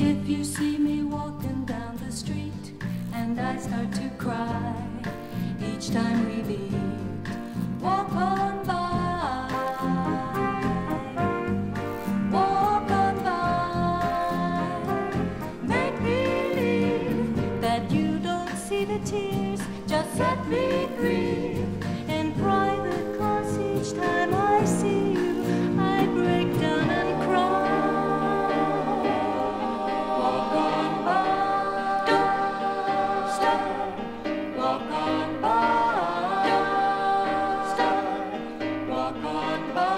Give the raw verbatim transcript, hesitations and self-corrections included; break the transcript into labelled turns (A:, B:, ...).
A: If you see me walking down the street and I start to cry each time we meet, walk on by, walk on by. Make believe that you don't see the tears, just set me free. In private class each time I see you, I break down and cry. Walk on by, don't stop. Walk on by, don't stop. Walk on by.